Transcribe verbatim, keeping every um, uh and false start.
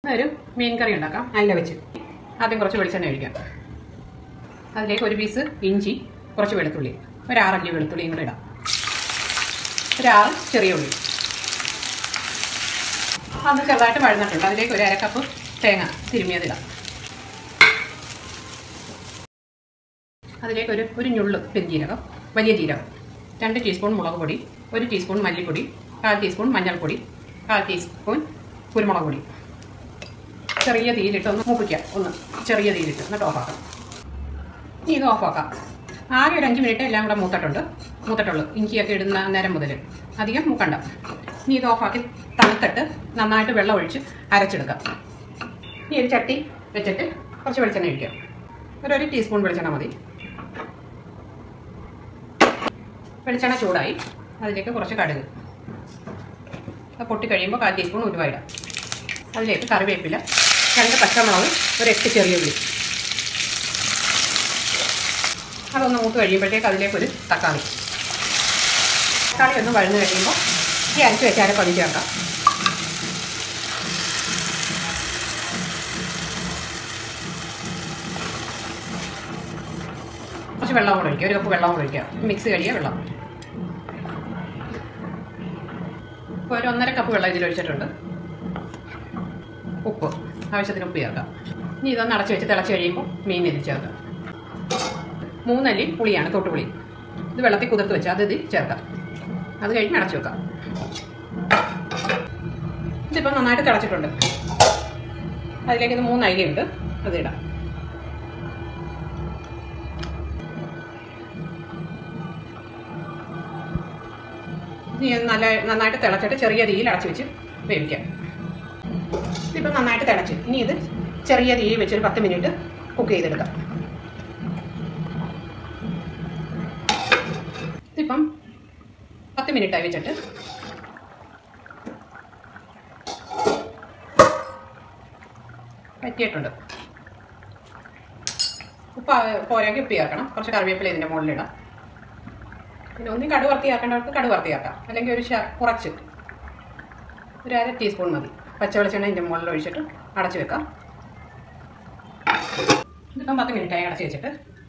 ഒരു മീൻ കറി ഉണ്ടാക്കാം. അയില വെച്ച് ആദ്യം കുറച്ച് വെളിച്ചെണ്ണ ഒഴിക്കാം. അതിലേക്ക് ഒരു പീസ് ഇഞ്ചി, കുറച്ച് വെളുത്തുള്ളി, ഒരു ആറഞ്ച് വെളുത്തുള്ളിയും കൂടെ ഇടാം. ഒരാറ് ചെറിയ ഉള്ളി. അത് ചെറുതായിട്ട് വഴന്നിട്ടുണ്ട്. അതിലേക്ക് ഒരു അരക്കപ്പ് തേങ്ങ തിരുമിയതിടാം. അതിലേക്ക് ഒരു ഒരു ഞുള്ള് പെരുംജീരകം, വലിയ ജീരകം, രണ്ട് ടീസ്പൂൺ മുളക് പൊടി, ഒരു ടീസ്പൂൺ മല്ലിപ്പൊടി, കാൽ ടീസ്പൂൺ മഞ്ഞൾപ്പൊടി, കാൽ ടീസ്പൂൺ കുരുമുളക് പൊടി. ചെറിയ തീയിലിട്ട് ഒന്ന് മൂപ്പിക്കാം. ഒന്ന് ചെറിയ തീയിലിട്ട് എന്നിട്ട് ഓഫാക്കാം. ഇനി ഇത് ഓഫാക്കാം. ആകെ ഒരു അഞ്ച് മിനിറ്റ് എല്ലാം കൂടെ മൂത്തിട്ടുണ്ട് മൂത്തിട്ടുള്ളൂ ഇഞ്ചിയൊക്കെ ഇടുന്ന നേരം മുതൽ. അധികം മൂക്കണ്ട. ഇനി ഇത് ഓഫാക്കി തണുത്തിട്ട് നന്നായിട്ട് വെള്ളം ഒഴിച്ച് അരച്ചെടുക്കാം. ഇനി ഒരു ചട്ടി വെച്ചിട്ട് കുറച്ച് വെളിച്ചെണ്ണ ഒഴിക്കാം. ഒരു ഒരു ടീസ്പൂൺ വെളിച്ചെണ്ണ മതി. വെളിച്ചെണ്ണ ചൂടായി. അതിലേക്ക് കുറച്ച് കടുക്. അത് പൊട്ടി കഴിയുമ്പോൾ കാൽ ടീസ്പൂൺ ഉലുവ ഇടാം. അതിലേക്ക് കറിവേപ്പില, രണ്ട് പച്ചമുളക്, ഒരു എട്ട് ചെറിയ ഉള്ളി. അതൊന്ന് മൂത്ത് കഴിയുമ്പോഴത്തേക്ക് അതിലേക്കൊരു തക്കാളി. തക്കാളി ഒന്ന് വഴന്ന് കഴിയുമ്പോൾ ഈ അരച്ച് വെച്ചാൽ പതി ചേർക്കാം. കുറച്ച് വെള്ളം കൂടെ ഒഴിക്കുക. ഒരു കപ്പ് വെള്ളം കൂടെ ഒഴിക്കുക. മിക്സ് കഴിയുക വെള്ളം. ഇപ്പോൾ ഒരു ഒന്നര കപ്പ് വെള്ളം ഇതിലൊഴിച്ചിട്ടുണ്ട്. ഉപ്പ് ആവശ്യത്തിന് ഉപ്പ് ചേർക്കാം. ഇനി ഇതൊന്ന് അടച്ച് വെച്ച് തിളച്ച് കഴിയുമ്പോൾ മീൻ ഇതിൽ ചേർക്കാം. മൂന്നല്ലി പുളിയാണ്, തൊട്ടുപുളി. ഇത് വെള്ളത്തിൽ കുതിർത്ത് വെച്ചാൽ അത് ഇതിൽ ചേർക്കാം. അത് കഴിഞ്ഞ് അടച്ചു വെക്കാം. ഇതിപ്പോൾ നന്നായിട്ട് തിളച്ചിട്ടുണ്ട്. അതിലേക്ക് ഇത് മൂന്ന് അരിയുണ്ട്, അതിടാം. ഇനി നല്ല നന്നായിട്ട് തിളച്ചിട്ട് ചെറിയ തീയിൽ അടച്ചു വെച്ച് വേവിക്കാം. ഇതിപ്പോൾ നന്നായിട്ട് തിളച്ച് ഇനി ഇത് ചെറിയ തീയിൽ വെച്ചൊരു പത്ത് മിനിറ്റ് കുക്ക് ചെയ്തെടുക്കാം. ഇതിപ്പം പത്ത് മിനിറ്റായി വെച്ചിട്ട് പറ്റിയിട്ടുണ്ട്. ഉപ്പ് പോരാക്കി ഉപ്പ് ചേർക്കണം. കുറച്ച് കറിവേപ്പില ഇതിൻ്റെ മുകളിലിടാം. പിന്നെ ഒന്നും കടുക് വറുത്തിയാക്കേണ്ടവർക്ക് കടുക് വറുത്തിയാക്കാം. അല്ലെങ്കിൽ ഒരു കുറച്ച് ഒരു അര ടീസ്പൂൺ മതി. പച്ചവെളിച്ചെണ്ണ ഇതിൻ്റെ മുകളിൽ ഒഴിച്ചിട്ട് അടച്ചു വെക്കാം. ഇതിപ്പം പത്ത് മിനിറ്റായി അടച്ച് വെച്ചിട്ട്